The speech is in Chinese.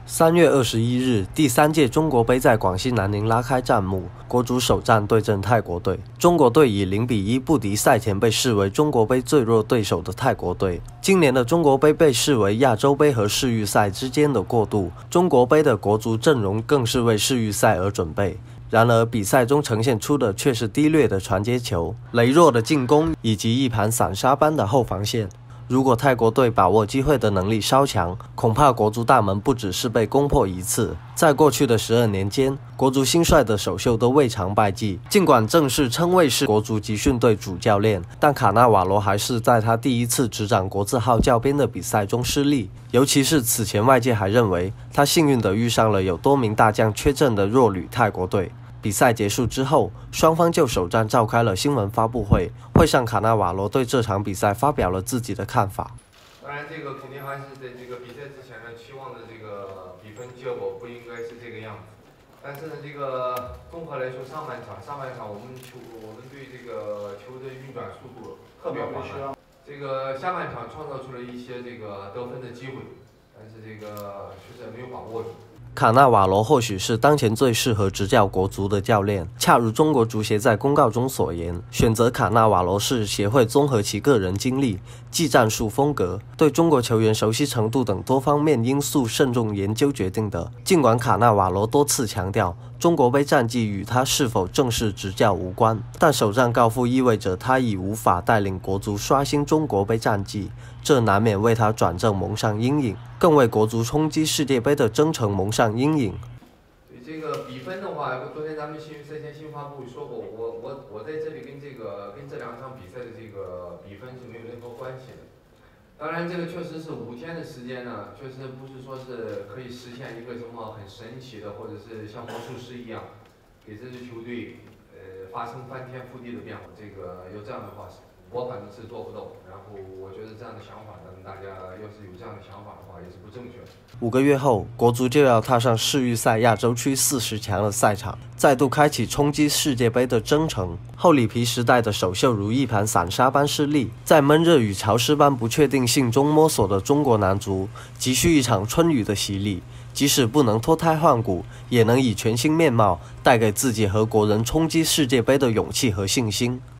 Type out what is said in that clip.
3月21日，第3届中国杯在广西南宁拉开战幕，国足首战对阵泰国队。中国队以0-1不敌赛前被视为中国杯最弱对手的泰国队。今年的中国杯被视为亚洲杯和世预赛之间的过渡，中国杯的国足阵容更是为世预赛而准备。然而，比赛中呈现出的却是低劣的传接球、羸弱的进攻以及一盘散沙般的后防线。如果泰国队把握机会的能力稍强，恐怕国足大门不只是被攻破一次。在过去的12年间，国足新帅的首秀都未尝败绩。尽管正式称谓是国足集训队主教练，但卡纳瓦罗还是在他第一次执掌国字号教鞭的比赛中失利。尤其是此前外界还认为他幸运地遇上了有多名大将缺阵的弱旅泰国队。比赛结束之后，双方就首战召开了新闻发布会。会上，卡纳瓦罗对这场比赛发表了自己的看法。 当然，这个肯定还是在这个比赛之前呢，期望的这个比分结果不应该是这个样子。但是呢，这个综合来说，上半场我们对这个球的运转速度特别缓慢。这个下半场创造出了一些这个得分的机会，但是这个确实没有把握住。 卡纳瓦罗或许是当前最适合执教国足的教练。恰如中国足协在公告中所言，选择卡纳瓦罗是协会综合其个人经历、技战术风格、对中国球员熟悉程度等多方面因素慎重研究决定的。尽管卡纳瓦罗多次强调，中国杯战绩与他是否正式执教无关，但首战告负意味着他已无法带领国足刷新中国杯战绩，这难免为他转正蒙上阴影，更为国足冲击世界杯的征程蒙上阴影。 对这个比分的话，昨天咱们赛前新发布会说过，我在这里跟这两场比赛的这个比分是没有任何关系的。当然，这个确实是5天的时间呢，确实不是说是可以实现一个什么很神奇的，或者是像魔术师一样，给这支球队发生翻天覆地的变化。这个有这样的话，我反正是做不到。然后我觉得这样的想法，咱们大家要是有这样的想法的话，也是不正确的。 5个月后，国足就要踏上世预赛亚洲区40强的赛场，再度开启冲击世界杯的征程。厚里皮时代的首秀如一盘散沙般失利，在闷热与潮湿般不确定性中摸索的中国男足，急需一场春雨的洗礼。即使不能脱胎换骨，也能以全新面貌带给自己和国人冲击世界杯的勇气和信心。